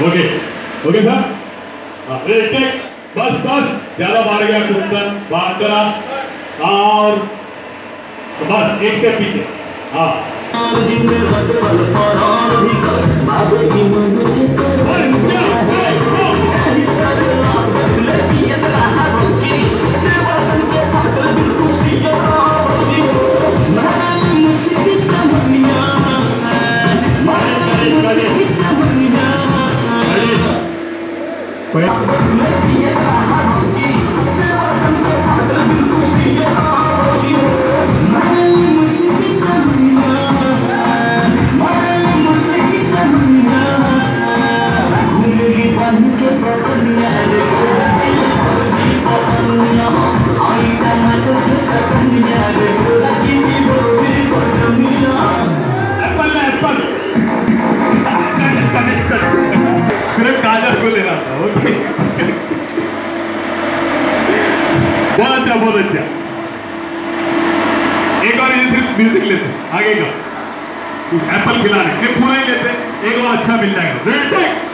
Okay okay sir. बस बस ज्यादा मार गया कुत्ता बात करा और बस एक स्टेप पीछे। हाँ सिर्फ काजल को लेना था। ओके बहुत अच्छा। एक और ये सिर्फ म्यूजिक लेते आगे का एप्पल खिलाने फिर पूरा ही लेते एक और अच्छा मिल जाएगा।